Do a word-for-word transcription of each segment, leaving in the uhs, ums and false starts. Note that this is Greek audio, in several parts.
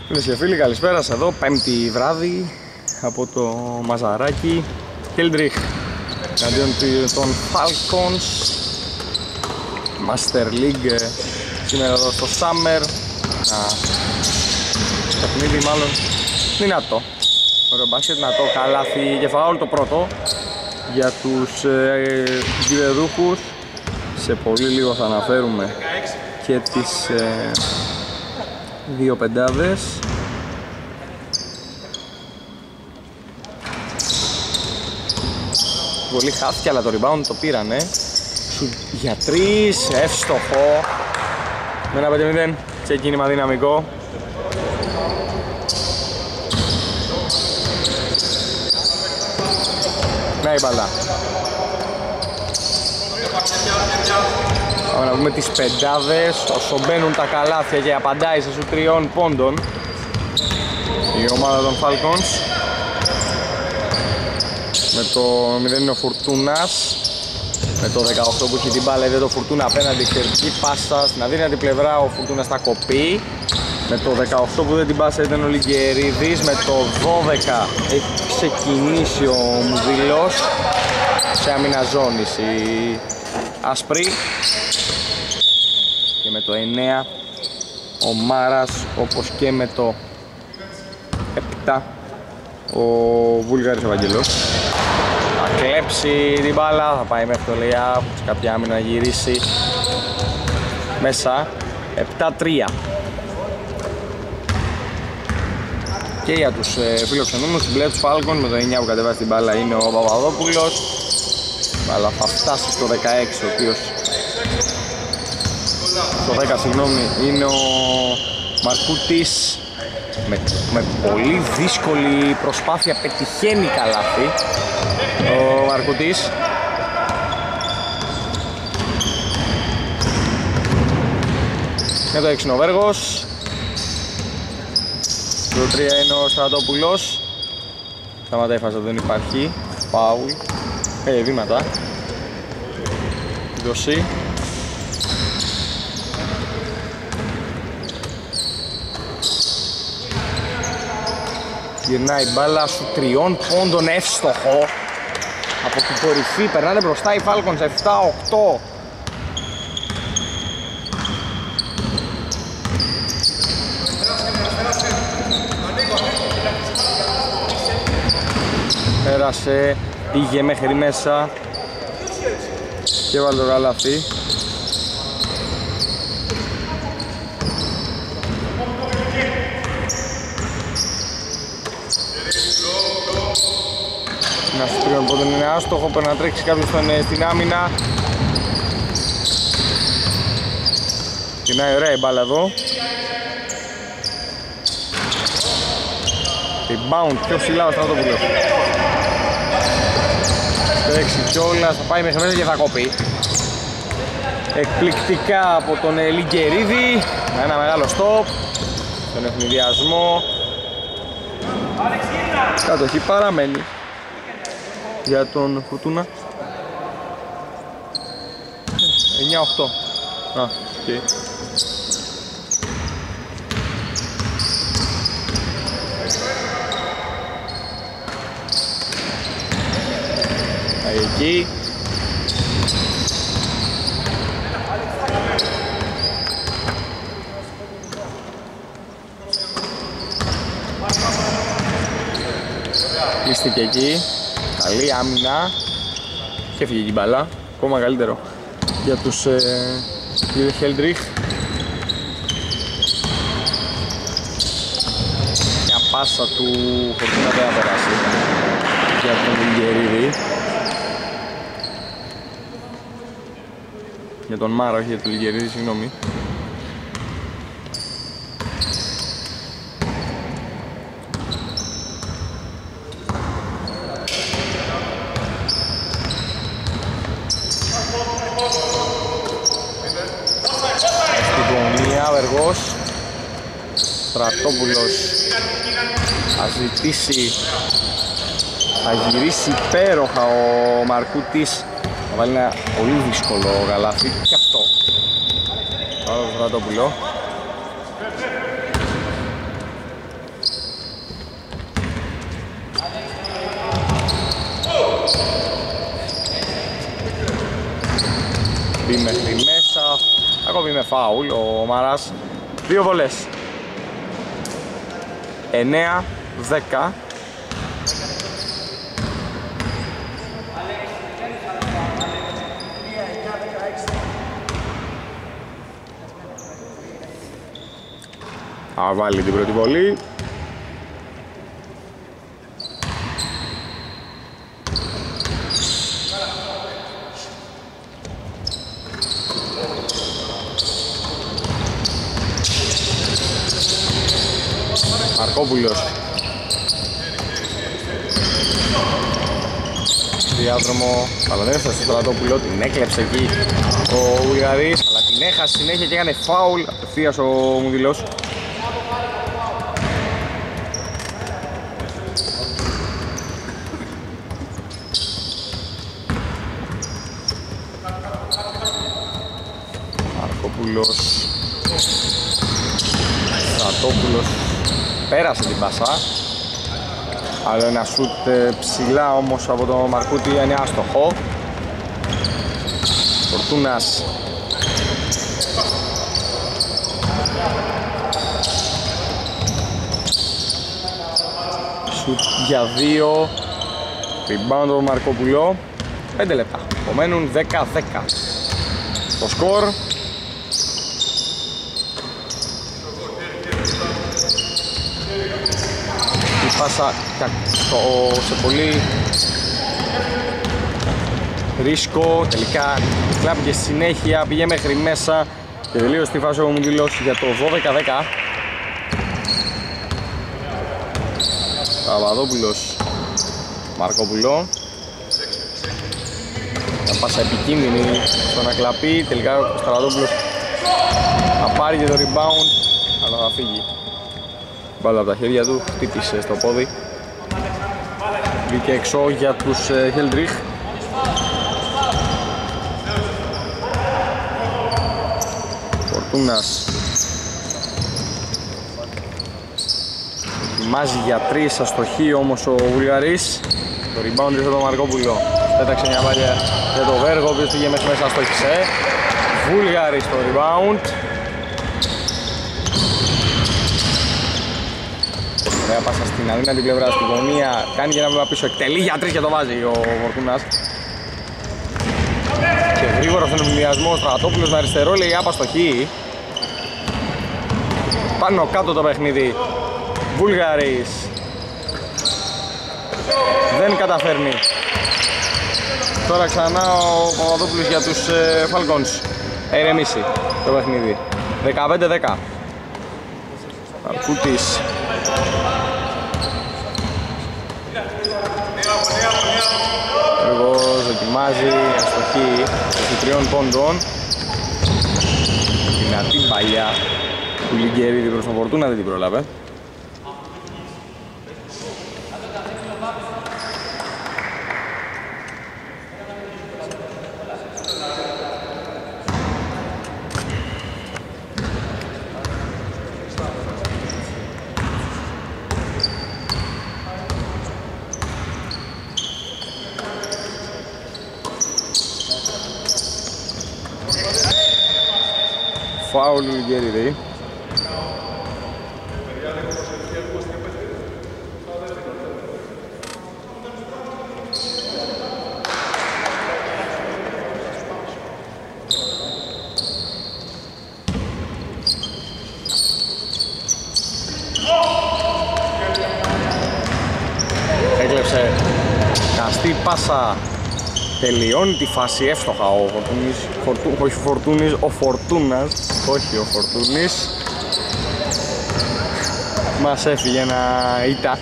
Φίλες και φίλοι, καλησπέρα σας εδώ, πέμπτη βράδυ από το Μαζαράκι. Χέλντριχ εναντίον των Falcons, Master League σήμερα εδώ στο Summer. Το παιχνίδι μάλλον δυνατό, ωραίο μπάσκετ, δυνατό καλάθι και φάουλ το πρώτο για τους ε, γυρεδούχους. Σε πολύ λίγο θα αναφέρουμε και τις ε, δύο πεντάδες. Πολύ χάθηκε αλλά το rebound το πήρανε. Για τρεις, εύστοχο. Με ένα πέντε μηδέν, ξεκίνημα δυναμικό. Να η μπαλά. Πάμε να δούμε τις πεντάδες, όσο μπαίνουν τα καλάθια και απαντάει σε σου τριών πόντων η ομάδα των Falcons. Με το μηδέν είναι ο Φουρτούνας, με το δεκαοκτώ που έχει την μπάλα είδε το Φουρτούνα απέναντι, εξαιρετική πάσα στην αδύνατη πλευρά, ο Φουρτούνας τα κοπεί. Με το δεκαοκτώ που δεν την πάσα ήταν ο Λιγκερίδης, με το δώδεκα έχει ξεκινήσει ο Μουδιλός σε άμυνα ζώνης η Άσπρη. Και με το εννέα ο Μάρας, όπως και με το επτά ο Βούλγαρης Ευαγγελός. Θα κλέψει την μπάλα, θα πάει μέχρι το layup, σε κάποια άμυνα να γυρίσει μέσα. Επτά τρία. Και για τους ε, φιλοξενούμενους στην πλευρά τους Falcon, με το εννιά που κατεβάζει την μπάλα είναι ο Παπαδόπουλος. Αλλά θα φτάσει στο δεκαέξι, ο οποίος στο δέκα συγγνώμη είναι ο Μαρκούτης. Με, με πολύ δύσκολη προσπάθεια πετυχαίνει καλάθι ο Μαρκούτης. Με το έξι είναι ο Βέργος. Το τρία είναι ο Στρατόπουλος. Σταματάει η φάσα, δεν υπάρχει φάουλ. Ε, βήματα. Δοσί. Γυρνάει η μπάλα σου τριών πόντων, εύστοχο. Από την κορυφή περνάνε μπροστά οι Falcons επτά οκτώ. Πέρασε, πήγε μέχρι μέσα και βάλε το καλάθι. Ένα στρίον πόντων είναι άστοχο, πρέπει να τρέξει κάποιος στην άμυνα. Κινάει ωραία η μπάλα εδώ. Rebound πιο ψηλά ο Στρατόπουλος. Τρέξει κιόλας, θα πάει μέχρι μέσα και θα κοπεί. Εκπληκτικά από τον Λιγκερίδη. Με ένα μεγάλο stop. Τον ευνηδιασμό. Κατοχή παραμένει για τον Φουρτούνα. εννιά οκτώ. Α, οκ. Εκεί. Κλείστηκε εκεί. Καλή άμυνα. Και έφυγε η μπάλα. Ακόμα καλύτερο για τους ε, Χέλντριχ. Μια πάσα του Φορτούνα δεν θα περάσει για τον Λιγκερίδη. Για τον Μάρα, όχι για τον Λιγκερίδη, συγγνώμη. Στην γωνία, Βεργός. Στρατόπουλος θα ζητήσει, θα γυρίσει υπέροχα ο Μαρκούτης. Θα βάλει ένα πολύ δύσκολο γαλάφι και αυτό. Άλλο το Στρατόπουλο. μπει μέχρι μέσα, ακόμη με φάουλ ο Μαράς. Δύο βολές. εννέα δέκα. Θα βάλει την πρώτη βολή. Μαρκόπουλος. Διάδρομο, αλλά δεν έφτασε στο Στρατόπουλο, την έκλεψε εκεί ο Βουλγαρής, αλλά την έχασε συνέχεια και έκανε φάουλ απευθείας ο Μουδηλός. Μαρκόπουλος. Στρατόπουλος πέρασε την πάσα. Άλλο ένα σουτ ψηλά όμως από τον Μαρκούτη, είναι άστοχο. Φορτούνας. Σουτ για δύο. Rebound ο Μαρκόπουλο. πέντε λεπτά. Απομένουν δέκα δέκα. Το σκορ. Η πάσα σε πολύ ρίσκο, τελικά κλάπηκε στη συνέχεια, πήγε μέχρι μέσα και τελείωσε τη φάση ο Μουντιλός για το δώδεκα δέκα. Παπαδόπουλος, Μαρκόπουλο. Μια πάσα επικίνδυνη στον Ακλαπή, τελικά ο Στρατόπουλος θα πάρει και το rebound, αλλά θα φύγει. Μπάλα από τα χέρια του, χτύπησε στο πόδι. Βγήκε έξω για τους Χέλντριχ. Φορτούνας. Ετοιμάζει για τρεις, αστοχή όμως ο Βουλγαρής. Το rebound ήρθε το Μαρκόπουλο. Πέταξε μια μπάλια για το Βέργο, ο οποίος πήγε μέχρι μέσα, αστόχησε. Βουλγαρής το rebound. Ωραία πάσα στην αδύνατη πλευρά, στη γωνία, κάνει για ένα βήμα πίσω, εκτελεί για τρεις και το βάζει ο Φορτούνας. Και γρήγορα στον εμβολιασμό, Στρατόπουλος με αριστερό, λέει άπαστοχή. Πάνω κάτω το παιχνίδι, Βουλγαρής δεν καταφέρνει. Τώρα ξανά ο Παπαδόπουλος για τους ε, Falcons. Ερεμίσει το παιχνίδι, δεκαπέντε δέκα. Αρκούτης. Έργος δοκιμάζει, αστοχή τριών πόντων. Δυνατή παλιά του Λιγκερίδη προς τον Φορτούνα, δεν την πρόλαβε. Φάουλ του Λιγκερίδη. Έκλεψε καστή πάσα, τελειώνει τη φάση εύστοχα ο Φορτούνης, Φορτού, όχι Φορτούνης, ο Φορτούνας, όχι ο Φορτούνης. Μας έφυγε ένα ήττα.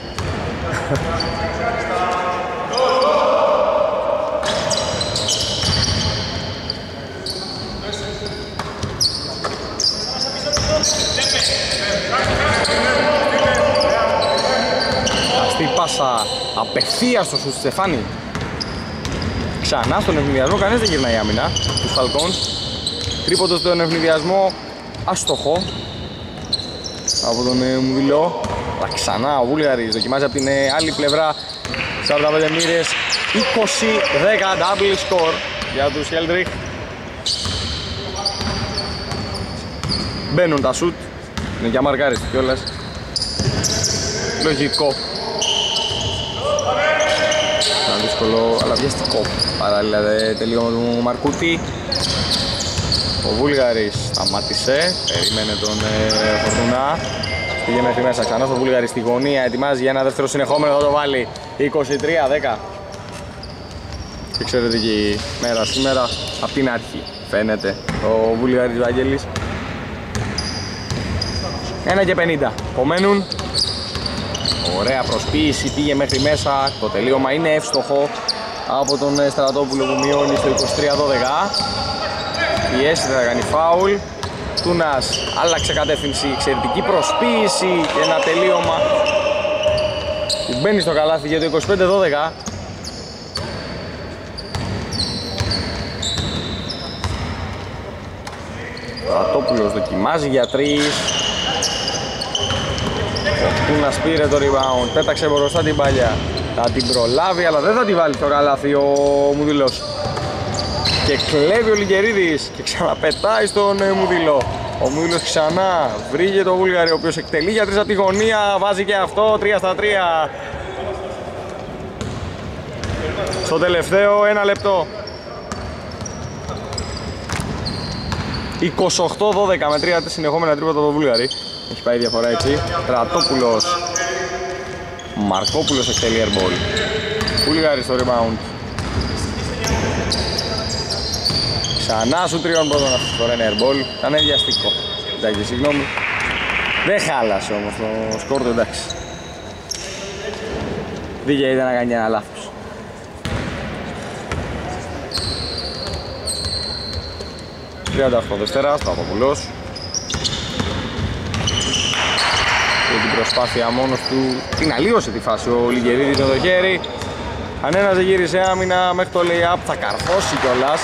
Αυτή πάσα απευθείας στο σουτ Στεφάνη. Ξανά στον ευνηδιασμό, κανείς δεν γυρνάει άμυνα τους Falcons. Τρίποντο στον ευνηδιασμό, άστοχο από τον ε, Μουδηλό. Αλλά ξανά ο Βούλγαρης δοκιμάζει από την ε, άλλη πλευρά. σαράντα πέντε μοίρες, είκοσι δέκα double score για τους Χέλντριχ. Μπαίνουν τα σουτ, είναι για μαρκάριστη κιόλας. Λογικό. Ένα δύσκολο αλλά βιαστικό παράλληλα τελείωμα του Μαρκούτη. Ο Βούλγαρης σταμάτησε, περίμενε τον ε, Φορτούνα. Πήγε μέχρι μέσα ξανά στο Βούλγαρη στη γωνία, ετοιμάζει για ένα δεύτερο συνεχόμενο, θα το βάλει είκοσι τρία δέκα. Εξαιρετική μέρα σήμερα, απ' την αρχή φαίνεται ο Βούλγαρης Βαγγέλης. ένα και πενήντα, απομένουν. Ωραία προσποίηση, πήγε μέχρι μέσα, το τελείωμα είναι εύστοχο από τον Στρατόπουλο που μειώνει στο είκοσι τρία δώδεκα. Πιέσει, θα κάνει φάουλ. Τούνας άλλαξε κατεύθυνση, εξαιρετική προσποίηση και ένα τελείωμα που μπαίνει στο καλάθι για το είκοσι πέντε δώδεκα. Στρατόπουλος δοκιμάζει για τρεις. Ο Τούνας πήρε το rebound, πέταξε μπροστά την παλιά. Θα την προλάβει αλλά δεν θα τη βάλει στο καλάθι ο Μουδηλός. Και κλέβει ο Λικερίδης και ξαναπετάει στον ε, Μουδηλό. Ο Μουδηλός ξανά βρήκε το Βούλγαρη, ο οποίος εκτελεί για τρεις από τη γωνία, βάζει και αυτό, τρία στα τρία. Στο τελευταίο ένα λεπτό. είκοσι οκτώ δώδεκα με τρία συνεχόμενα τρίποτα το Βούλγαρη. Έχει πάει διαφορά έτσι. Στρατόπουλος, Μαρκόπουλος εκτελεί airball. Βούλγαρη στο rebound. Ξανά σου τριών πρώτον αυτή τη φορά είναι airball. Ήταν βιαστικό. Εντάξει, συγγνώμη. Δεν χάλασε όμως το σκορ του, εντάξει. Δίκαια ήταν να κάνει ένα λάθος. τριάντα οκτώ Δευτέρας, Παπαπουλός. Και την προσπάθεια μόνος του την αλλίωσε τη φάση ο Λιγερίδης με το χέρι. Αν ένας δεν γύρισε άμυνα μέχρι το lay-up θα καρφώσει κιόλας.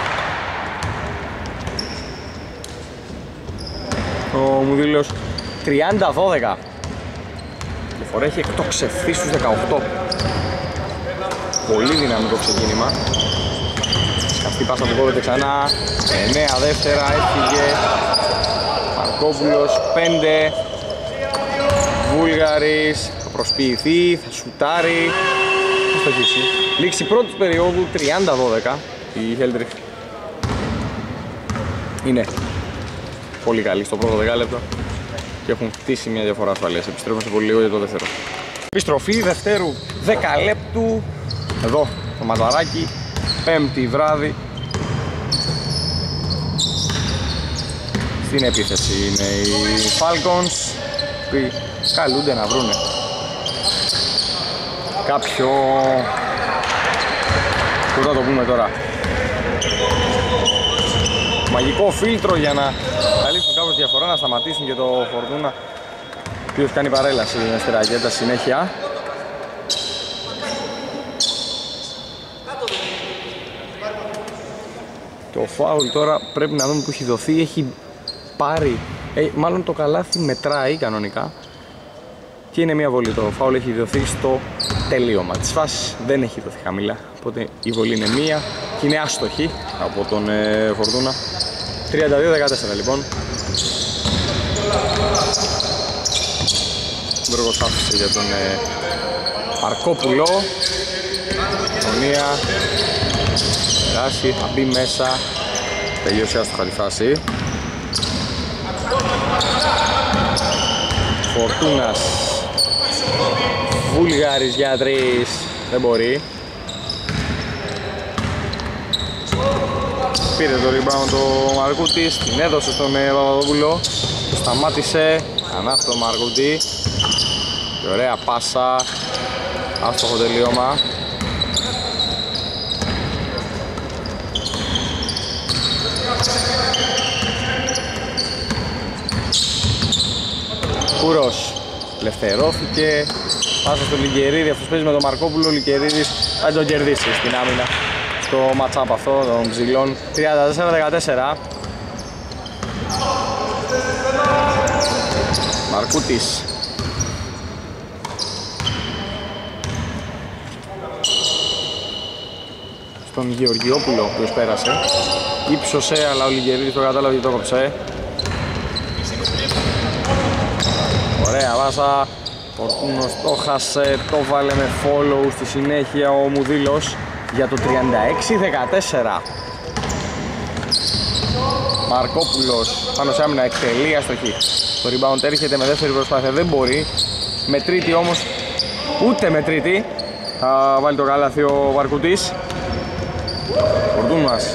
Ο Μουδήλος τριάντα δώδεκα. Η φορά έχει εκτοξευθεί στους δεκαοκτώ. Πολύ δυναμικό ξεκίνημα. Σκαφτή πάσα που κόβεται ξανά. εννέα δεύτερα, έφυγε. Μαρκόπουλος, πέντε. Βούλγαρης, θα προσποιηθεί, θα σουτάρει. Θα στοχίσει. Λήξη πρώτης περίοδου τριάντα δώδεκα. Η Χέλτριχ είναι πολύ καλή στο πρώτο δεκάλεπτο και έχουν χτίσει μια διαφορά ασφαλείας. Επιστρέφουμε σε πολύ λίγο για το δεύτερο. Επιστροφή δευτέρου δεκαλέπτου. Εδώ το Μαζαράκι, πέμπτη βράδυ. Στην επίθεση είναι οι Falcons που καλούνται να βρούνε κάποιο, που θα το πούμε τώρα, μαγικό φίλτρο για να καλύψουν κάπως διαφορά, να σταματήσουν και το Φορτούνα ο οποίος κάνει παρέλαση στη ρακέτα συνέχεια. Το φάουλ τώρα πρέπει να δούμε που έχει δοθεί, έχει πάρει, ε, μάλλον το καλάθι μετράει κανονικά και είναι μια βολή. Το φάουλ έχει δοθεί στο τελείωμα της φάσης, δεν έχει δοθεί χαμηλά, οπότε η βολή είναι μία και είναι άστοχη από τον ε, Φορτούνα. τριάντα δύο δεκατέσσερα λοιπόν. Μπρογος άφησε για τον ε, Μαρκόπουλο. Γωνία, περάσει, θα μπει μέσα, τελείωσε άστοχα τη φάση. Φορτούνας, Βούλγαρης για τρεις, δεν μπορεί. Πήρε το rebound ο Μαρκούτης, την έδωσε στον Παπαδόπουλο, σταμάτησε, ξανά στο Μαρκούτη και ωραία πάσα, άστοχο τελείωμα. Κούρος ελευθερώθηκε, πάσα στο Λικερίδη, αυτός παίζει με τον Μαρκόπουλο, ο Λικερίδης θα τον κερδίσει στην άμυνα στο match-up αυτό των ψηλών. Τριάντα τέσσερα δεκατέσσερα. Μαρκούτης, στον Γεωργιόπουλο που πέρασε, ύψωσε αλλά ο Λικερίδης το κατάλαβε και το κόψε. Ωραία βάσα. Φορτούνος το χάσε, το βάλε με follow στη συνέχεια ο Μουδίλος για το τριάντα έξι δεκατέσσερα. Μαρκόπουλος πάνω σε άμυνα, εκτελεί, αστοχή. Το rebound έρχεται με δεύτερη προσπάθεια, δεν μπορεί. Με τρίτη όμως, ούτε με τρίτη θα βάλει το καλάθι ο Βαρκουτής. Φορτούνας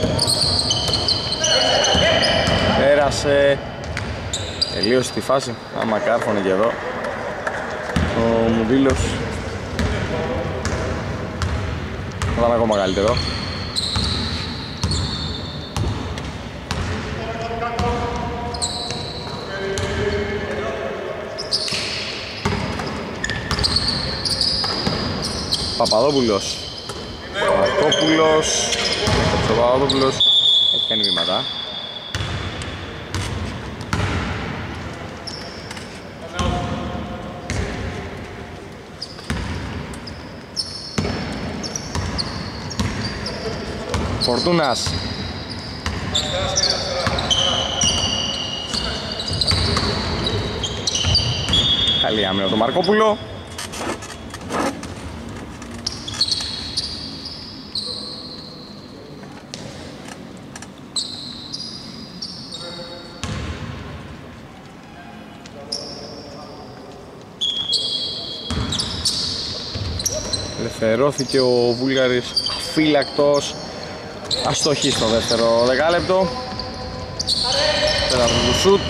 πέρασε, τελείωσε τη φάση. Άμα κάρφωνε και εδώ ο Μουδίλος θα ήταν ακόμα καλύτερο. Παπαδόπουλος, Μαρκόπουλος, ο Παπαδόπουλος έχει κάνει βήματα. Φορτούνας. Καλή άμυνα το Μαρκόπουλο. Ελευθερώθηκε ο Βούλγαρης αφύλακτος. Αστοχή στο δεύτερο δεκάλεπτο. Τέταρτο του σουτ.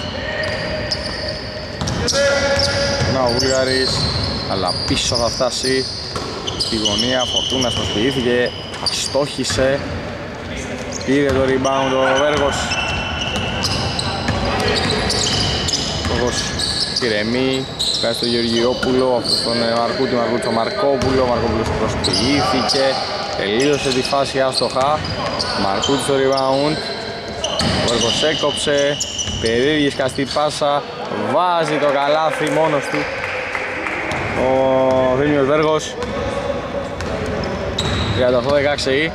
Να ο Βούλγαρης, αλλά πίσω θα φτάσει στη γωνία. Φορτούνας προσποιήθηκε, αστόχησε. Πήρε το rebound ο Βέργος. Βέργος ηρεμεί, βγάζει στο Γεωργιόπουλο, αυτός τον Μαρκούτη, Μαρκούτη στο Μαρκόπουλο. Ο Μαρκόπουλος προσποιήθηκε, τελείωσε τη φάση άστοχα. Μαρκούτη στο rebound. Ο Βέργος έκοψε, περίεργη σκαστή πάσα, βάζει το καλάθι μόνος του ο Δήμιος Βέργος. τριάντα οκτώ δεκαέξι.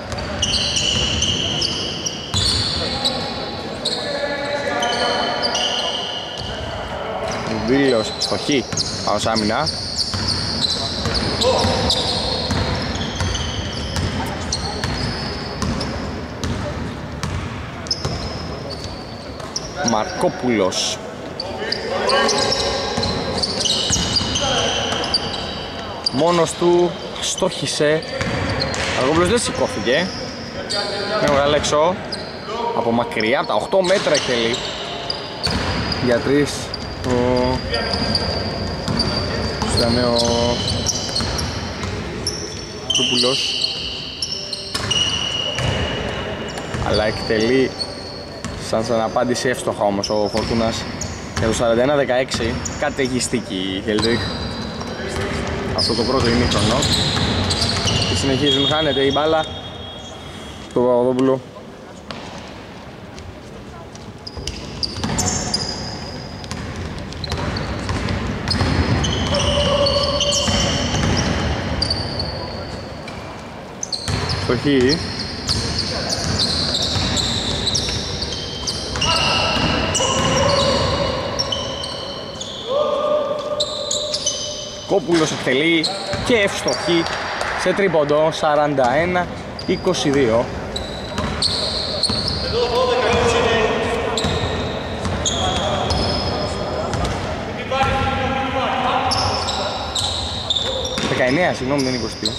Βίλος στοχή πάνω σ' άμυνα. Μαρκόπουλος. Μόνος του στόχισε. Μαρκόπουλος δεν σηκώθηκε. Με βγάλε έξω. Από μακριά, από τα οκτώ μέτρα εκτελεί. Για τρεις. Ο... Ήταν ο... Τρούπουλος. Αλλά εκτελεί σαν σαν απάντηση εύστοχα όμως ο Φορτούνας για το σαράντα ένα δεκαέξι. Καταιγιστική η Χέλτρικ αυτό το πρώτο ημίχρονο. Και συνεχίζουν, χάνεται η μπάλα στο Παπαδόπουλο. Στοχή. Κόπουλος εκτελεί και ευστοχή σε τρίποντο. Σαράντα ένα είκοσι δύο. δεκαεννέα, συγγνώμη, δεν είναι είκοσι δύο.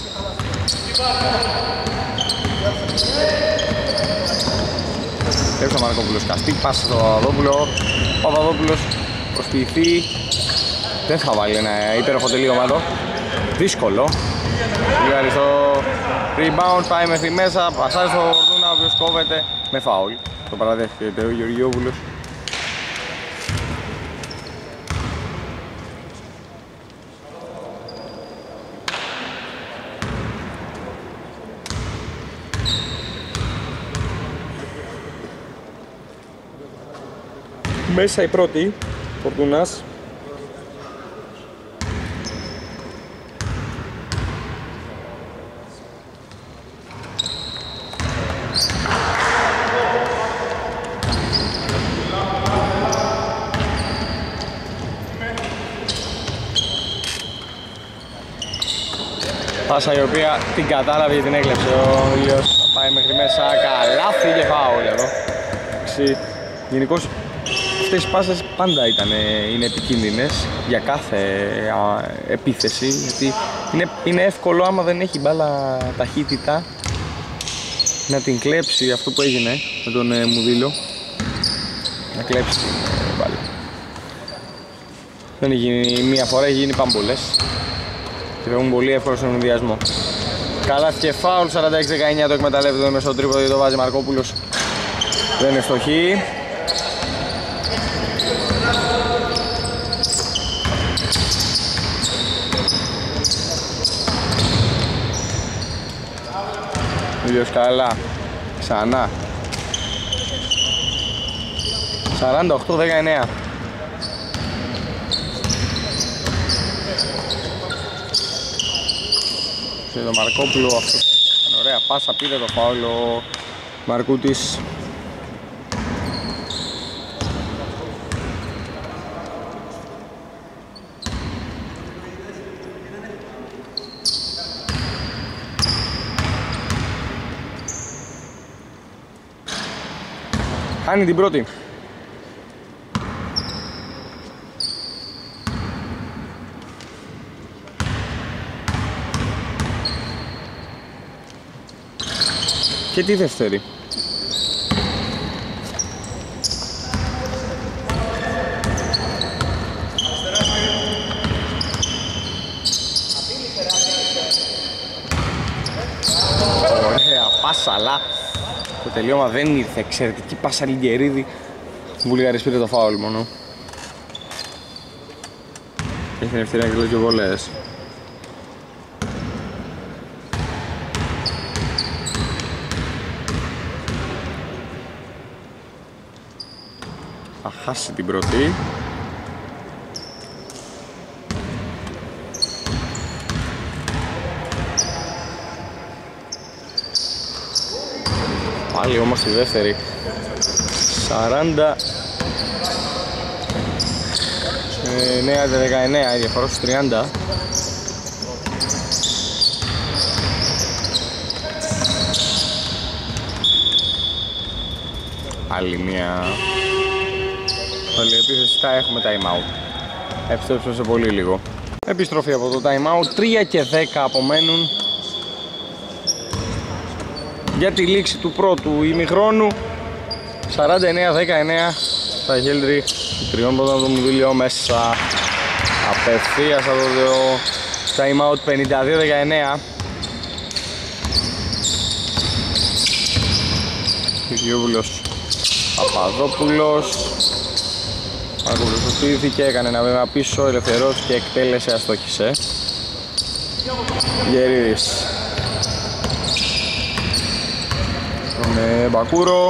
Έρχεται ο Μαρκόπουλος, καστή πάσα στο Παπαδόπουλο. Ο Παπαδόπουλος προσποιηθεί. Δεν θα βάλει ένα υπέροχο τελείωμα εδώ. Δύσκολο. Βγάλει στο rebound, πάει μέχρι μέσα, πασάρει στο Φορτούνα, ο οποίος κόβεται με φάουλ. Το παραδέχεται ο Γεωργιόπουλος. Μέσα η πρώτη, Φορτούνας. πάσα η οποία την κατάλαβε και την έκλεψε ο Ήλιος. Θα πάει μέχρι μέσα, καλάθι και φάουλ εδώ. Γενικώς αυτές οι πάσες πάντα ήταν, είναι επικίνδυνες για κάθε α, επίθεση, γιατί είναι, είναι εύκολο άμα δεν έχει μπάλα ταχύτητα να την κλέψει, αυτό που έγινε με τον ε, Μουδίλο, να κλέψει την ε, μπάλα. Δεν έχει γίνει μία φορά, έχει γίνει πάμπολες και φεύγουν πολύ εύκολο στον ενδιασμό. Καλά και φάουλ, σαράντα έξι δεκαεννιά το εκμεταλλεύεται μέσα στο τρίποδο και το βάζει Μαρκόπουλος. Δεν είναι φτωχή. Ήλιος καλά, ξανά. σαράντα οκτώ δεκαεννιά. Και το Μαρκόπουλο αυτό. Ωραία πάσα, πήρε το φάουλ ο Μαρκούτης. Χάνει την πρώτη. Και τη δεύτερη. Ωραία πάσα, αλλά το τελείωμα δεν ήρθε. Εξαιρετική πάσα Λιγκερίδη. Ο Βουλγαρής πήρε το φάουλ μόνο. Έχει την ευκαιρία και δύο βολές. Θα χάσει την πρώτη. Πάλι όμως τη δεύτερη. Σαράντα εννέα δεκαεννέα, η διαφορά στους τριάντα. Άλλη μια άλλη επίθεση, θα έχουμε time out. Επιστρέψουμε σε πολύ λίγο. Επιστροφή από το time out, τρία και δέκα απομένουν για τη λήξη του πρώτου ημιχρόνου. Σαράντα εννέα δεκαεννέα στα Χέλτρι, τριών πόντων το Μουδίλιο μέσα. Απευθείας από το time out, πενήντα δύο δεκαεννέα. Κυριόπουλος, Παπαδόπουλος. Μαρκόπουλος σωθήθηκε, έκανε ένα βήμα πίσω, ελευθερώθηκε, εκτέλεσε, αστόχησε. Γερίδης με Μπακούρο.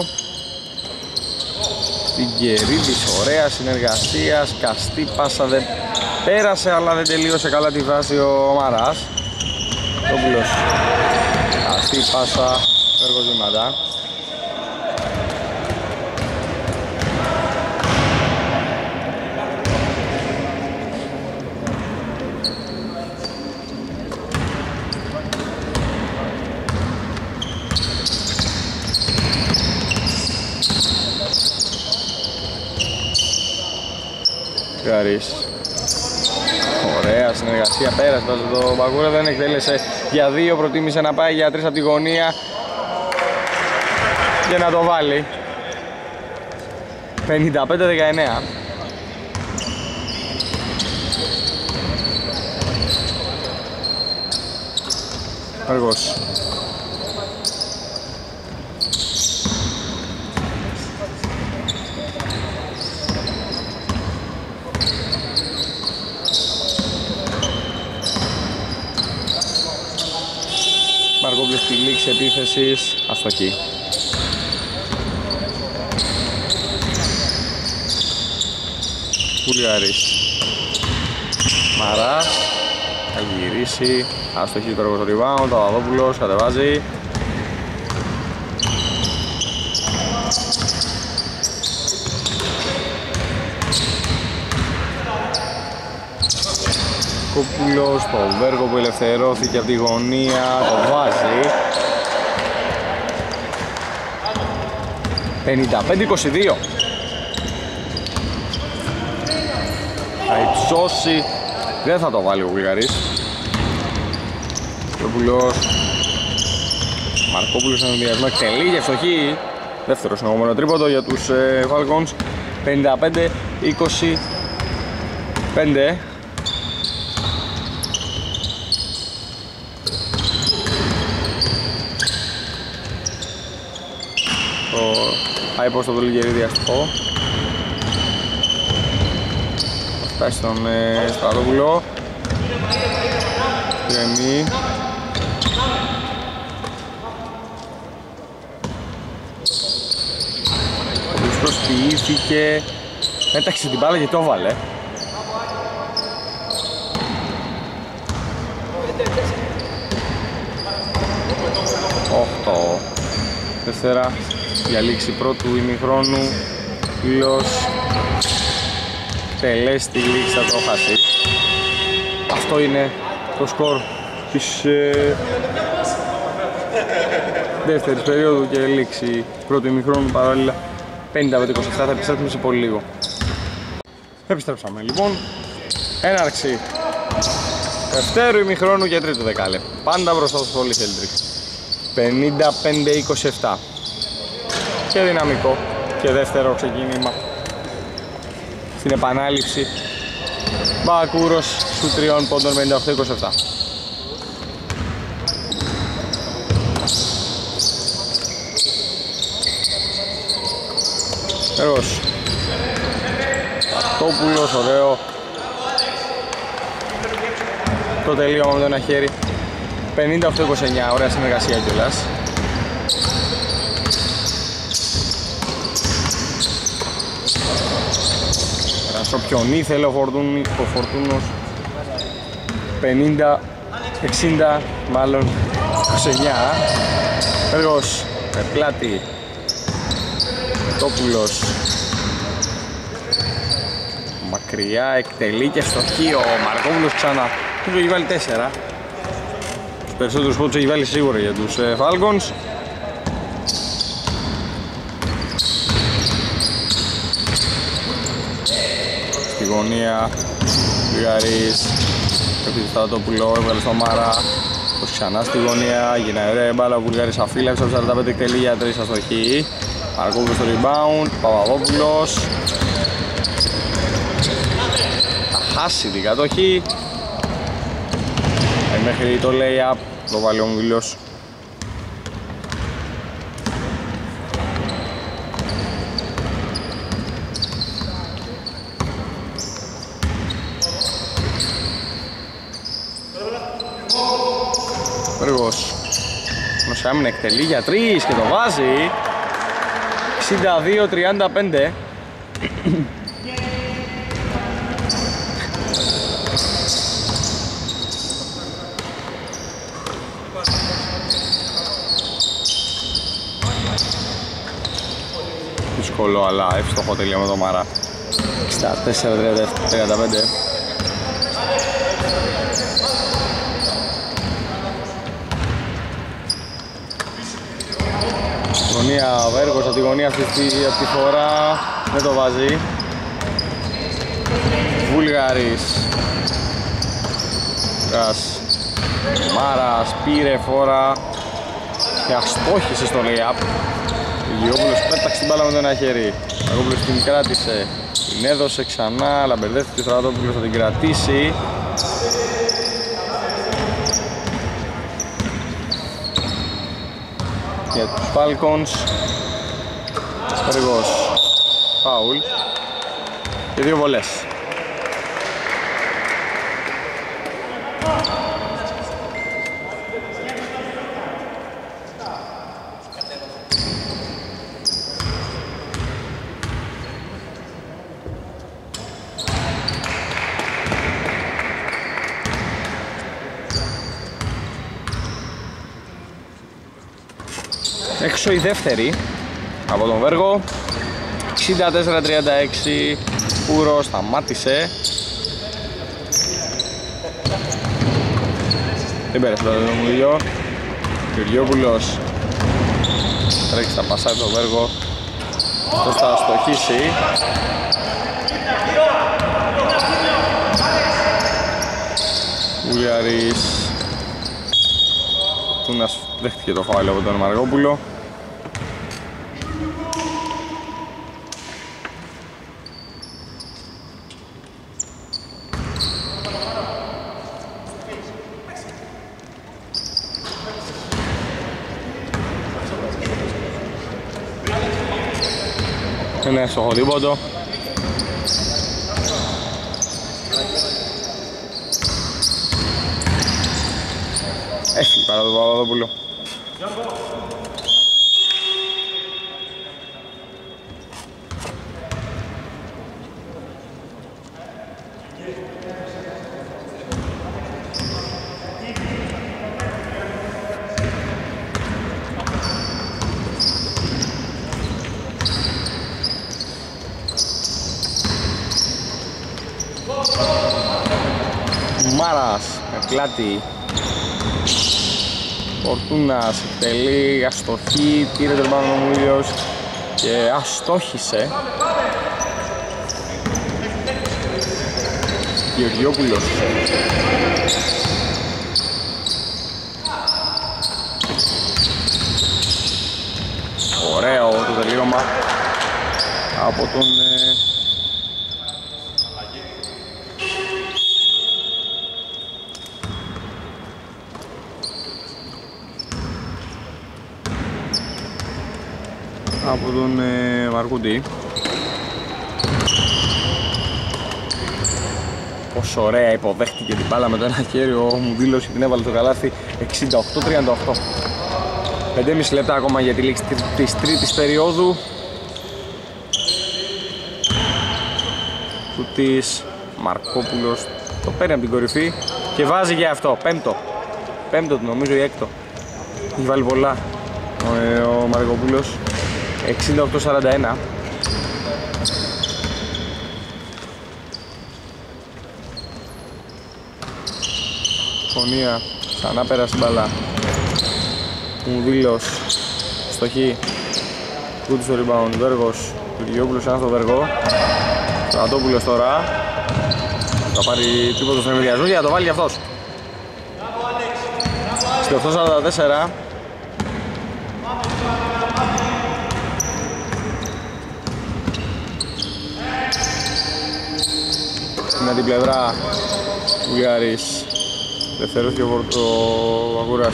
Γερίδης, ωραία συνεργασία, καστή πάσα, δεν πέρασε αλλά δεν τελείωσε καλά τη βάση ο Μαράς. Τόπουλος, καστή πάσα, εργοζήματα. Ωραία συνεργασία, πέρασε το Μπακούρα, δεν εκτέλεσε για δύο, προτίμησε να πάει για τρεις από τη γωνία και να το βάλει. πενήντα πέντε δεκαεννέα. Αργός. Μαρκόπουλος στη λήξη επίθεσης, αστοχή. Βουλγαρής. Μαράς, θα γυρίσει, αστοχή το έργο στο rebound, Παπαδόπουλος κατεβάζει. Μαρκόπουλος, το Βέργο που ελευθερώθηκε από τη γωνία, το βάζει. πενήντα πέντε είκοσι δύο. Θα υψώσει, δεν θα το βάλει ο Βουλγαρής. Μαρκόπουλος, Μαρκόπουλος στον ενδιασμό εκτελεί και ευστοχή. Δεύτερο συνεχόμενο τρίποντο για τους ε, Falcons. πενήντα πέντε είκοσι πέντε. Το πάει προς το Βουλγαρίδη αστικό. Θα φτάσει στον ε, Στρατόπουλο. Τρεμεί. Ο οποίος προσποιήθηκε, πέταξε την μπάλα και το έβαλε. οκτώ τέσσερα για λήξη πρώτου ημιχρόνου. Φίλος τελέσει τη λήξη, θα το χάσει. Αυτό είναι το σκορ της ε, δεύτερης περίοδου και λήξη πρώτου ημιχρόνου παράλληλα. πενήντα πέντε είκοσι επτά, θα επιστρέψουμε σε πολύ λίγο. Επιστρέψαμε λοιπόν. Έναρξη δευτέρου ημιχρόνου και τρίτου δεκάλεπτου. Πάντα μπροστά στο Holy Celtic. πενήντα πέντε είκοσι επτά. Και δυναμικό και δεύτερο ξεκίνημα στην επανάληψη. Μπακούρος σου τριών πόντων, πενήντα οκτώ είκοσι επτά. Έργος Τόπουλος, ωραίο το τελείωμα με το ένα χέρι. πενήντα οκτώ είκοσι εννιά, ωραία συνεργασία κιόλας. Στο ποιον ήθελε ο Φορτούνος. πενήντα εξήντα μάλλον είκοσι εννιά. Έργος με πλάτη. Τόπουλος μακριά, εκτελεί και στοχείο. Μαρκόπουλος ξανά. Του έχει βάλει τέσσερα. Τους περισσότερους πόντους έχει βάλει σίγουρα για τους ε, Falcons. Στη γωνία Βουλγαρής, επειδή Στρατόπουλο έβγαλε στο Μάρα. Πως ξανά στη γωνία, γίνανε ωραία μπάλα. Ο Βουλγαρής αφύλαξε από σαράντα πέντε, εκτελεί για τρεις αστοχή. Μαρκόπουλος στο rebound, Παπαδόπουλος θα χάσει την κατοχή. Ε, μέχρι το lay-up το βάλει ο Μβίλος. Πέργος Νοσάμιν εκτελεί για τρεις και το βάζει. εξήντα δύο τριάντα πέντε. Δύσκολο αλλά εύστοχο τελείωμα με το Μαρά. εξήντα τέσσερα τριάντα πέντε. Γωνία Βέργος από τη γωνία αυτή τη φορά δεν το βάζει. Βουλγαρής Ρας Μάρας πήρε φορά και αστόχησε στο lay-up. Γεώβουλος πέταξε την μπάλα με το ένα χέρι. Αγόπουλος την κράτησε, την έδωσε ξανά, αλλά μπερδεύτηκε ο Στρατόπουλος, θα την κρατήσει. Για τους Falcons Πέργος φάουλ και δύο βολές. Έξω η δεύτερη από τον Βέργο. εξήντα τέσσερα τριάντα έξι. Πουρος σταμάτησε. Δεν πέρασε το Δεδομουλίο. Γεωργιόπουλος τρέχει στα πασάρι το Βέργο. Αυτό θα στοχίσει. Ουλιαρής Τούνας δέχτηκε το φάουλ από τον Μαργόπουλο. Είναι εύστοχο τίποτο. Έφυγε παρά τον Παπαδόπουλο. Μάρας με πλάτη. Φορτούνας εκτελεί, αστοχή, πήρε τον πάνω ο Μούλιος και αστόχησε. Γεωργιόπουλος. Ωραίο το τελείωμα από τον από τον ε, Μαρκούντι. Πόσο ωραία υποδέχτηκε την μπάλα με το ένα χέρι, ο Μουδίλος την έβαλε το καλάθι. Εξήντα οκτώ τριάντα οκτώ. πέντε και μισό λεπτά ακόμα για τη λήξη της τρίτης περίοδου. Κουτής, Μαρκόπουλος το παίρνει από την κορυφή και βάζει για αυτό, πέμπτο. Πέμπτο νομίζω ή έκτο. Έχει βάλει πολλά ο, ε, ο Μαρκόπουλος. εξήντα οκτώ σαράντα ένα. Φωνία, ξανά πέρασε μπαλά. Μουδίλος, στοχή. Κούτης στο rebound, Βέργος. Γεωργιόπουλος ένα στο Βέργο. Στρατόπουλος τώρα. Θα πάρει τίποτα στον εμβριασμό για να το βάλει αυτός. εξήντα οκτώ σαράντα τέσσερα. Στην την πλευρά Βουλιάρης. Δεύτερος και ο Βαγούρας.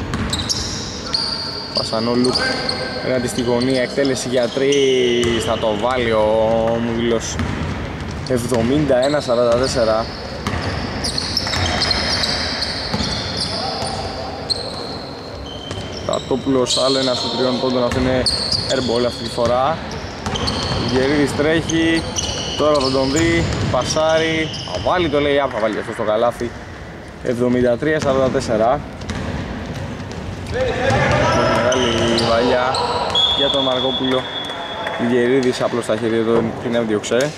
Πασανόλου έναντι στη γωνία, εκτέλεση για τρεις, θα το βάλει ο Μουδίλος. εβδομήντα ένα σαράντα τέσσερα. Τατόπουλος, άλλο ένα στο τριών πόντων, αυτό είναι airball αυτή τη φορά. Γερίδης τρέχει, τώρα θα τον δει, πασάρει, θα βάλει το lay-up, θα βάλει αυτό στο καλάθι. εβδομήντα τρία σαράντα τέσσερα. Μεγάλη βαλιά για τον Μαρκόπουλο. Γερίδης απλώς στα χέρια του την έβδιωξε.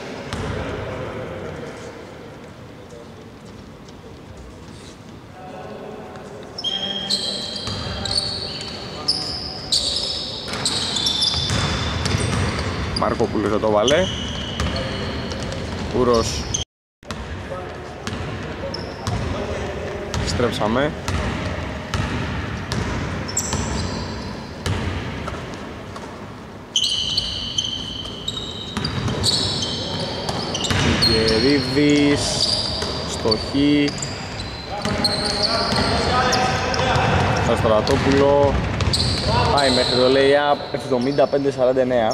Μαρκόπουλος θα το βάλε. Κούρος. Στρέψαμε. Γερίδης. Στοχή. Στο Στρατόπουλο. Πάει μέχρι το lay-up. εβδομήντα πέντε σαράντα εννέα.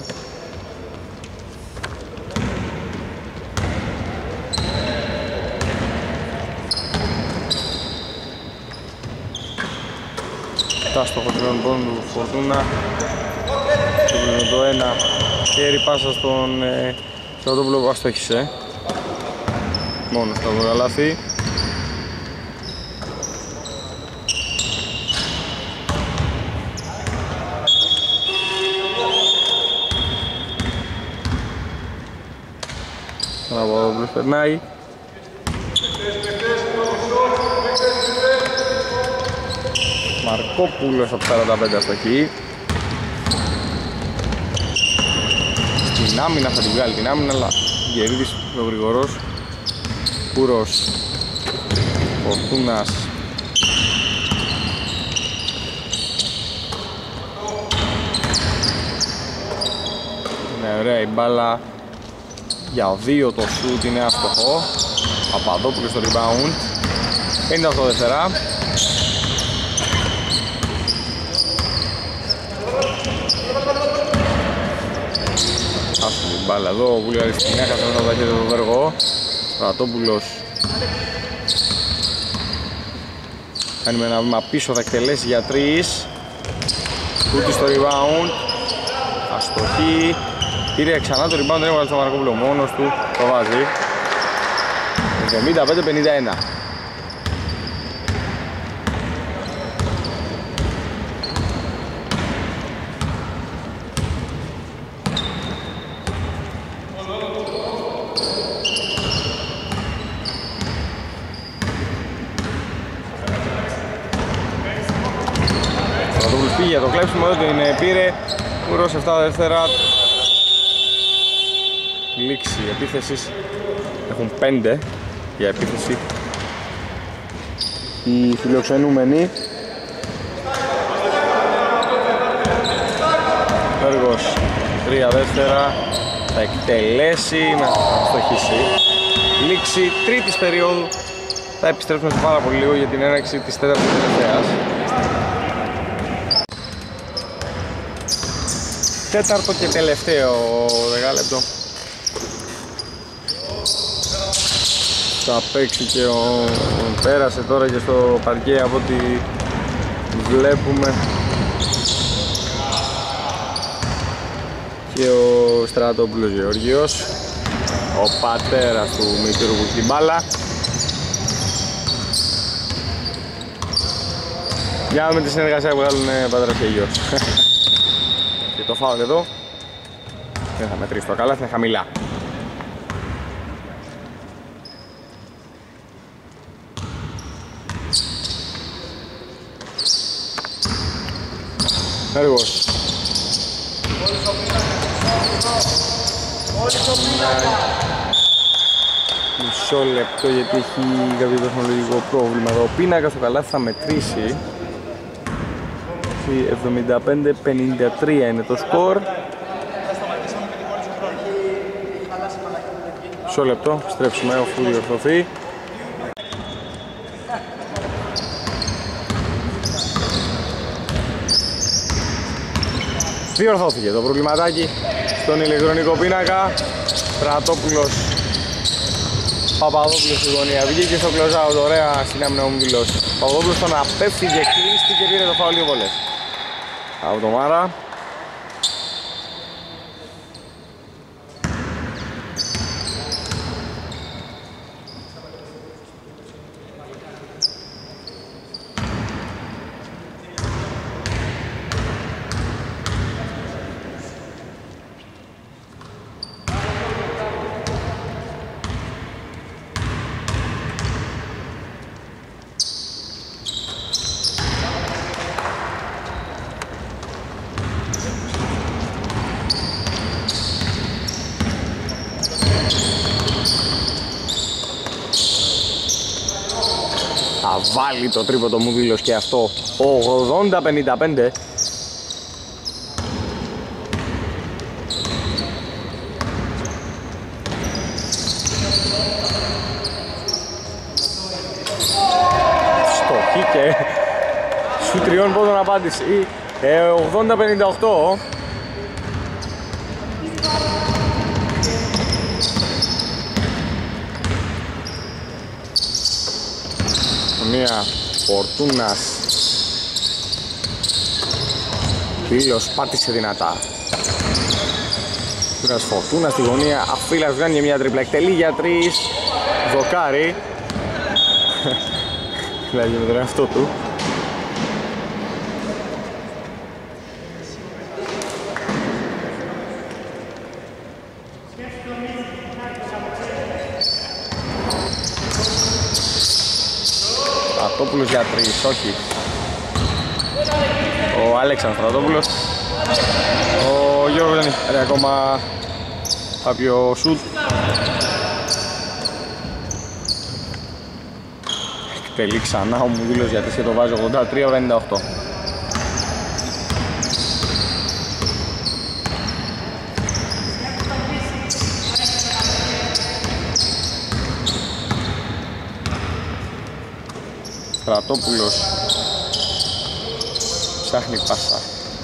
Τα στο χοντρινό πόντου του Φορτούνα. Το το ένα χέρι πάσα στον ε, Στρατόπουλο που αστόχησε. Μόνο στο καλάθι. Τον Παπαδόπουλος περνάει. Μαρκόπουλος από σαράντα πέντε αστοχή. Στην άμυνα θα τη βγάλει την άμυνα, αλλά Γερίδης ο γρηγορός. Κούρος, Φορτούνας. Είναι ωραία η μπάλα για δύο, το σουτ είναι άστοχο. Παπαδόπουλος στο rebound. πενήντα οκτώ δεύτερα. Άσχολη μπάλα εδώ, ο Βουλγαρής την έχασε μέσα από τα χέρια του Βέργο. Στρατόπουλος κάνει με ένα βήμα πίσω, θα εκτελέσει για τρεις. Τούτη στο rebound. Αστοχή. Πήρε ξανά το rebound, δεν έβαλε στο Μαρκόπουλο μόνος του, το βάζει. εβδομήντα πέντε πενήντα ένα. Για το κλέψιμο δεν την πήρε. Κούρος επτά δεύτερα. Λήξη επίθεσης. Έχουν πέντε για επίθεση οι φιλοξενούμενοι. Έργος τρία δεύτερα. Θα εκτελέσει, να στοχίσει. Λήξη τρίτης περίοδου. Θα επιστρέψουμε σε πάρα πολύ λίγο για την έναρξη της τέταρτης τελευταίας. Τέταρτο και τελευταίο δεκάλεπτο. Θα παίξει και ο... πέρασε τώρα και στο παρκέ από ό,τι βλέπουμε και ο Στρατόπουλος Γεωργίος, ο πατέρας του Μητήρου που έχει την μπάλα. Για να δούμε τη συνεργασία που βγάλουν πατέρας και γιος. Και το φάουλ εδώ δεν θα μετρήσει το καλά, θα είναι χαμηλά. Έργος. Μισό λεπτό γιατί έχει κάποιο τεχνολογικό πρόβλημα εδώ. Ο πίνακας στο καλάθι θα μετρήσει. εβδομήντα πέντε πενήντα τρία είναι το σκορ. Μισό λεπτό, στρέψουμε αφού διορθωθεί. Διορθώθηκε το προβληματάκι στον ηλεκτρονικό πίνακα. Στρατόπουλος Παπαδόπουλος στη γωνία. Βγήκε στο close out, ωραία στην άμυνα μου δηλώσει. Παπαδόπουλος τον απέφυγε, κλείστηκε και πήρε το φάουλ δύο βολές. Από το Μάρα. Θα βάλει το τρίποντο μου δήλος και αυτό. ογδόντα πενήντα πέντε. Στοχή και σου τριών πόντων απάντηση. ε, ογδόντα πενήντα οκτώ. Μία Φορτούνας. Φίλος πάτησε δυνατά. Ένας Φορτούνας στη γωνία. Αφίλας βγάνει μια τρίπλα. Εκτελεί για τρεις. Δοκάρι. Λέγει με τον εαυτό του. Στρατόπουλος για τρεις, όχι. ο Αλέξανδρος Στρατόπουλος. Ο Γιώργος δεν έχει ακόμα κάποιο σουτ. Εκτελεί ξανά ο Μουδίλος γιατί και το βάζει ογδόντα τρία εβδομήντα οκτώ. Στρατόπουλος ψάχνει πάσα.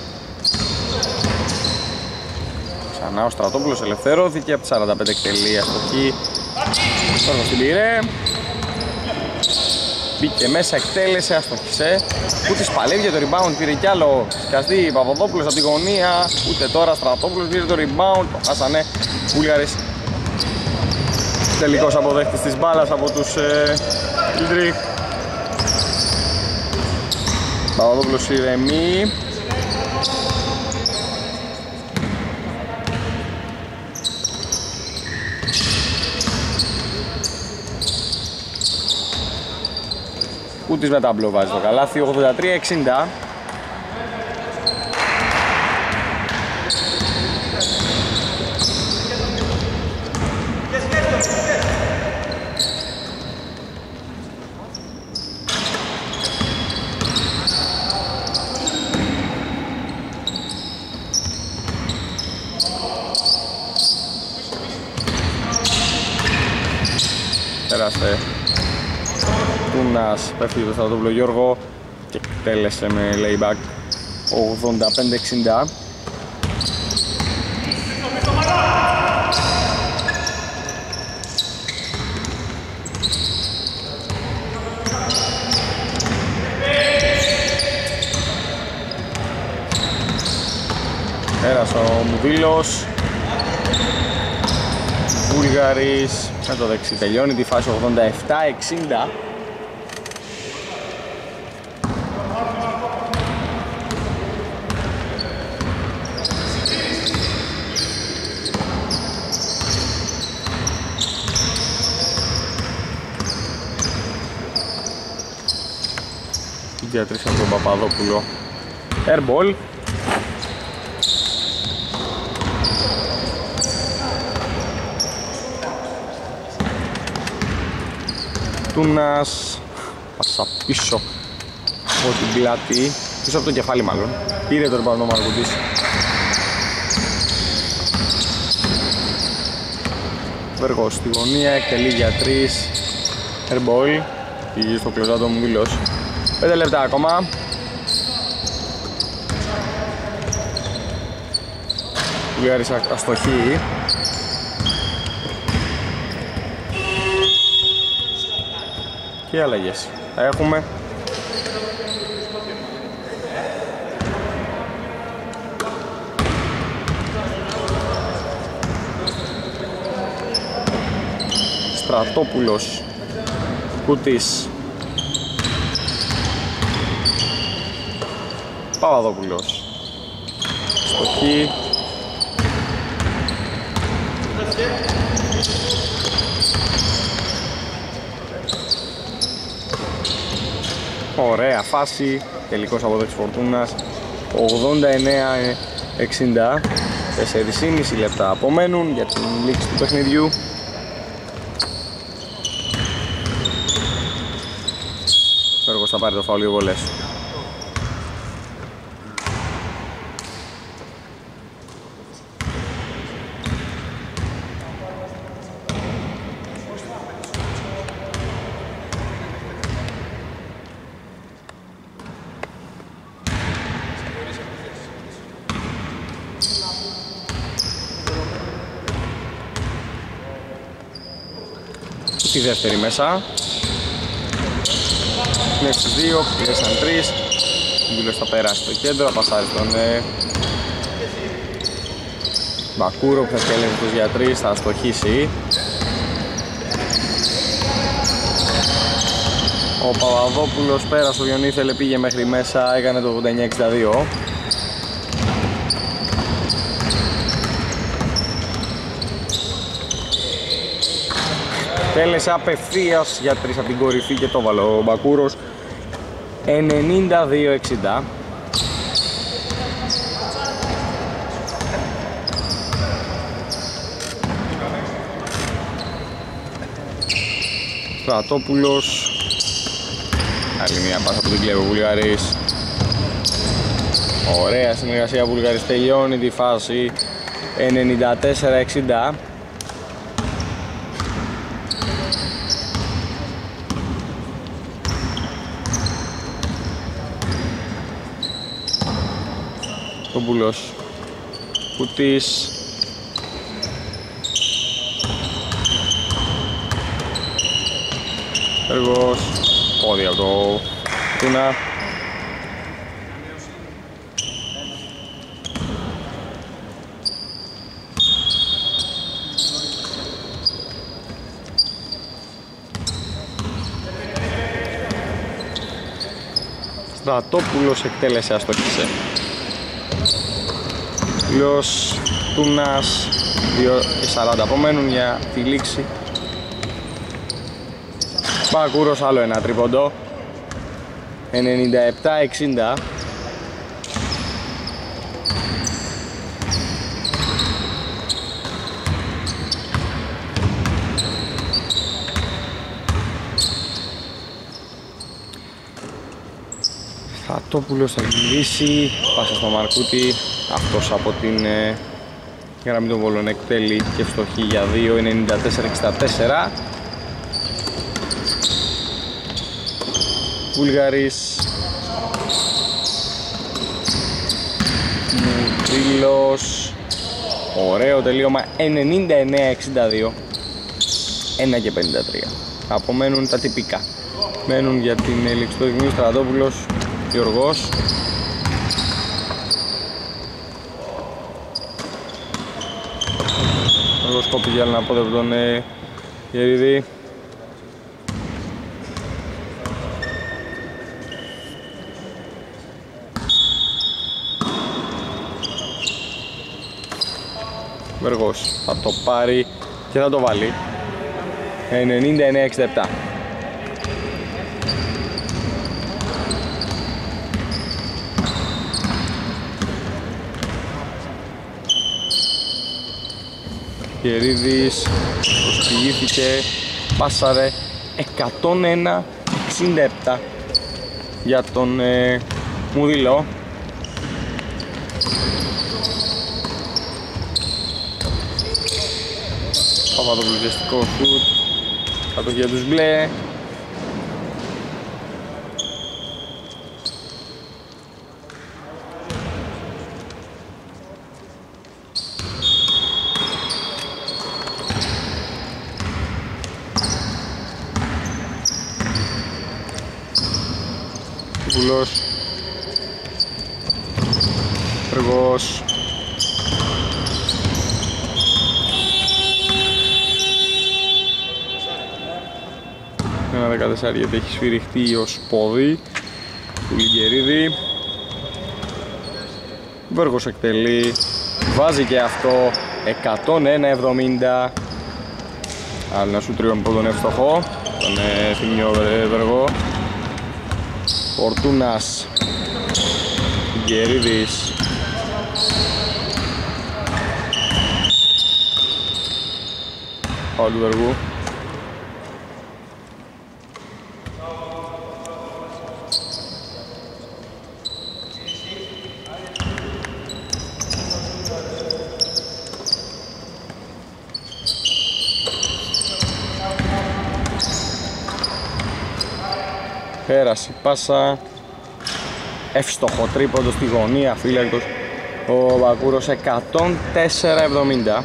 Ξανά ο Στρατόπουλος ελευθερώθηκε από τις σαράντα πέντε εκτελεί αστοχή. Τώρα στην πήρε. Μπήκε μέσα, εκτέλεσε, αστοχήσε. Κούτης παλεύει για το rebound, πήρε κι άλλο. Σκαστή Παπαδόπουλος από τη γωνία. Ούτε τώρα Στρατόπουλος πήρε το rebound. Το χάσανε Βούλγαρες. Τελικός αποδέχτης της μπάλας από τους Ιλτρί. Παπαδόπουλος ηρεμεί. Κούτης με ταμπλό βάζει το καλάθι, ογδόντα τρία εξήντα. Πέρασε Τούνας, πέφτει το Στρατόπουλο Γιώργο και τέλεσε με layback ογδόντα πέντε εξήντα. Πέρασε ο Μουδίλος. Βούλγαρης με το δεξί τελειώνει τη φάση ογδόντα επτά εξήντα. Για τρεις από τον Παπαδόπουλο. Airball. Τούνας. Πάσα πίσω από την πλάτη. Πίσω από το κεφάλι μάλλον. Πήρε τον πάνω Μαρκουτής. Βέργος στη γωνία, εκτελεί για τρεις. Airball. Πήγε στο κλωζάτο μου Μουδίλος. πέντε λεπτά ακόμα. Βουλγάρης αστοχή. Και αλλαγές. Θα έχουμε Στρατόπουλος, Κούτης, Παπαδόπουλος. Στοχή. Ωραία φάση. Τελικός αποδέξης Φορτούνας ογδόντα εννέα εξήντα. τέσσερα και μισό λεπτά απομένουν για την λήξη του παιχνιδιού. Ο Έργος θα πάρει το φάουλ δύο βολές. Τη δεύτερη μέσα. Είναι στις δύο, πιέσαν τρεις. Ο Μουδίλος θα περάσει στο κέντρο, θα πασάρει στον ε... Μπακούρο που θα σκέλεγε τους για τρεις, θα αστοχίσει. Ο Παπαδόπουλος πέρασε, ο Γιονίθελε πήγε μέχρι μέσα, έκανε το ογδόντα εννέα εξήντα δύο. Τέλεσε απευθείας για τρεις από την κορυφή και το βάλε ο Μπακούρος. ενενήντα δύο εξήντα. Στρατόπουλος. Άλλη μια πάσα που την κλέβει ο Βουλγαρής. Ωραία συνεργασία, Βουλγαρής τελειώνει τη φάση ενενήντα τέσσερα εξήντα. Κομπούλος, Κουτής, Έργος, πόδι από το Τούνα. Στρατόπουλος εκτέλεσε, αστόχησε. Λιος, Τούνας, δύο και σαράντα απομένουν για τη λήξη. Μπακούρος, άλλο ένα τρίποντο, ενενήντα επτά εξήντα. Στρατόπουλος θα γυρίσει, πάσα στο Μαρκούτη, αυτός από την ε, γραμμή των βόλων εκτέλει και φτωχή για δύο, ενενήντα τέσσερα εξήντα τέσσερα. Βουλγαρής, Μουτρίλος, ωραίο τελείωμα, ενενήντα εννέα εξήντα δύο, ένα και πενήντα τρία. Απομένουν τα τυπικά. Μένουν για την λήξη του παιχνιδιού Στρατόπουλος, Γιώργος. Γιώργος κόπη για να απόδευε τον ε, Γερίδη. Βεργός θα το πάρει και θα το βάλει, ενενήντα εννέα εξήντα επτά. Γερίδης προσποιήθηκε, πάσαρε, εκατόν ένα εξήντα επτά για τον ε, Μουδηλό. Παπαδοπλουδιαστικό σουτ, κάτω για τους μπλε. Βουλός, Έργος, ένα δεκατέσσερα γιατί έχει σφυριχτεί ως πόδι του Λιγκερίδη. Βέργος εκτελεί, βάζει και αυτό, εκατόν ένα εβδομήντα. Άλλο ένα σου τριών από τον εύστοχο, τον Θημιό Βέργο. Φορτούνας, Γερίδης, φάουλ του Βεργού. Πέρασε πάσα, εύστοχο τρίποντο στη γωνία, φύλακτος ο Μπακούρος, εκατόν τέσσερα εβδομήντα.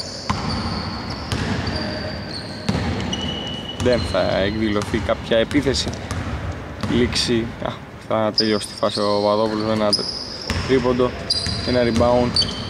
Δεν θα εκδηλωθεί κάποια επίθεση, λήξη. Α, θα τελειώσει τη φάση ο Παπαδόπουλος με ένα τρίποντο, ένα rebound.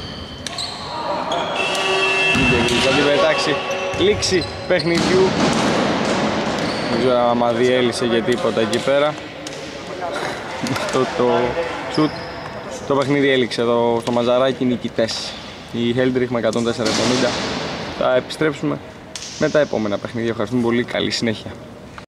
Θα την πετάξει, λήξη παιχνιδιού. Δεν ξέρω άμα διέλυσε και τίποτα εκεί πέρα. Αυτό το σουτ, το παιχνίδι έληξε εδώ στο Μαζαράκι, νικητές η Χέλντριχ με εκατόν τέσσερα εβδομήντα. Θα επιστρέψουμε με τα επόμενα παιχνίδια. Ευχαριστούμε πολύ, καλή συνέχεια.